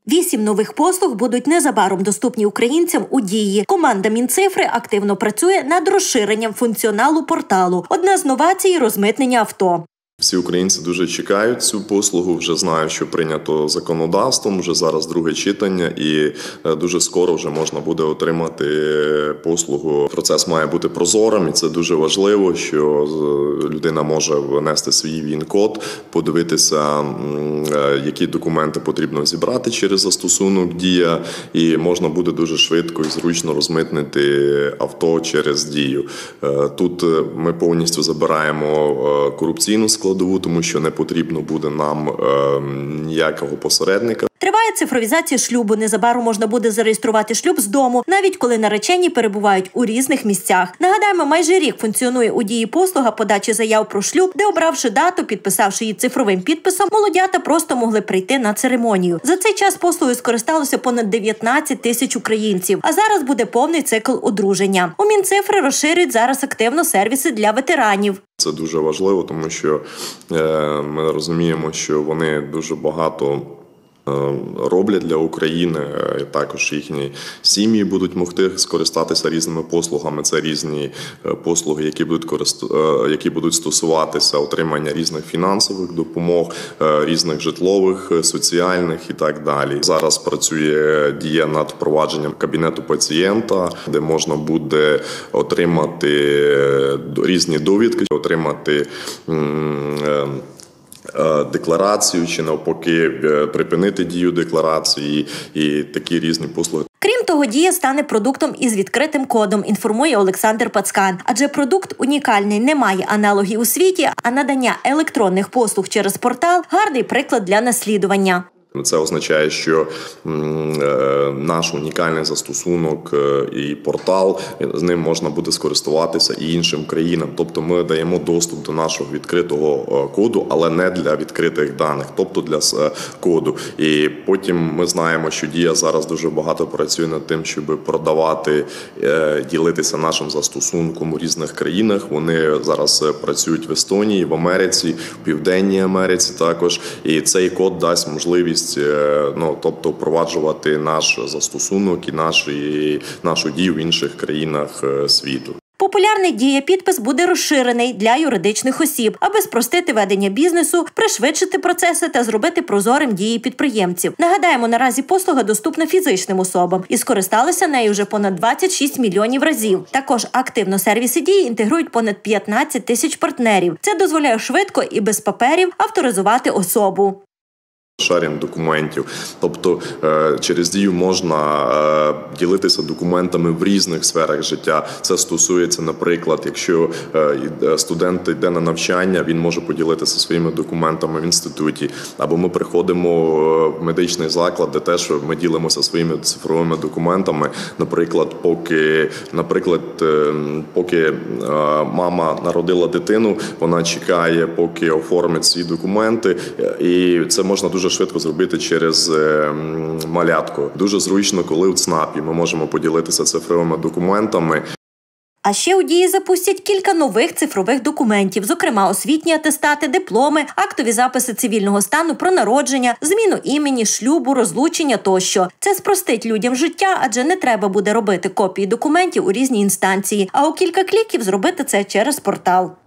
8 нових послуг будуть незабаром доступні українцям у Дії. Команда Мінцифри активно працює над розширенням функціоналу порталу. Одна з новацій – розмитнення авто. Всі українці дуже чекають цю послугу, вже знають, що прийнято законодавством, вже зараз друге читання і дуже скоро вже можна буде отримати послугу. Процес має бути прозорим і це дуже важливо, що людина може внести свій ВІН-код, подивитися, які документи потрібно зібрати через застосунок «Дія» і можна буде дуже швидко і зручно розмитнити авто через «Дію». Тут ми повністю забираємо корупційну складову, тому що не потрібно буде нам ніякого посередника. Триває цифровізація шлюбу. Незабаром можна буде зареєструвати шлюб з дому, навіть коли наречені перебувають у різних місцях. Нагадаємо, майже рік функціонує у Дії послуга подачі заяв про шлюб, де, обравши дату, підписавши її цифровим підписом, молодята просто могли прийти на церемонію. За цей час послугою скористалося понад 19 тисяч українців, а зараз буде повний цикл одруження. У Мінцифри розширюють зараз активно сервіси для ветеранів. Це дуже важливо, тому що ми розуміємо, що вони дуже багато роблять для України, також їхні сім'ї будуть могти скористатися різними послугами. Це різні послуги, які будуть стосуватися отримання різних фінансових допомог, різних житлових, соціальних і так далі. Зараз працює Дія над впровадженням кабінету пацієнта, де можна буде отримати різні довідки, отримати декларацію чи навпаки припинити дію декларації і такі різні послуги. Крім того, Дія стане продуктом із відкритим кодом, інформує Олександр Пацкан. Адже продукт унікальний, не має аналогів у світі, а надання електронних послуг через портал – гарний приклад для наслідування. Це означає, що наш унікальний застосунок і портал, з ним можна буде скористуватися і іншим країнам. Тобто ми даємо доступ до нашого відкритого коду, але не для відкритих даних, тобто для коду. І потім ми знаємо, що Дія зараз дуже багато працює над тим, щоб продавати, ділитися нашим застосунком у різних країнах. Вони зараз працюють в Естонії, в Америці, в Південній Америці також. І цей код дасть можливість тобто впроваджувати наш застосунок і нашу дію в інших країнах світу. Популярний Дія-підпис буде розширений для юридичних осіб, аби спростити ведення бізнесу, пришвидшити процеси та зробити прозорим дії підприємців. Нагадаємо, наразі послуга доступна фізичним особам і скористалися нею вже понад 26 мільйонів разів. Також активно сервіси Дії інтегрують понад 15 тисяч партнерів. Це дозволяє швидко і без паперів авторизувати особу. Шерінг документів. Тобто через Дію можна ділитися документами в різних сферах життя. Це стосується, наприклад, якщо студент йде на навчання, він може поділитися своїми документами в інституті. Або ми приходимо в медичний заклад, де теж ми ділимося своїми цифровими документами. Наприклад, поки мама народила дитину, вона чекає, поки оформить свої документи. І це можна дуже швидко зробити через малятку. Дуже зручно, коли в ЦНАПі ми можемо поділитися цифровими документами. А ще у Дії запустять кілька нових цифрових документів, зокрема освітні атестати, дипломи, актові записи цивільного стану про народження, зміну імені, шлюбу, розлучення тощо. Це спростить людям життя, адже не треба буде робити копії документів у різні інстанції, а у кілька кліків зробити це через портал.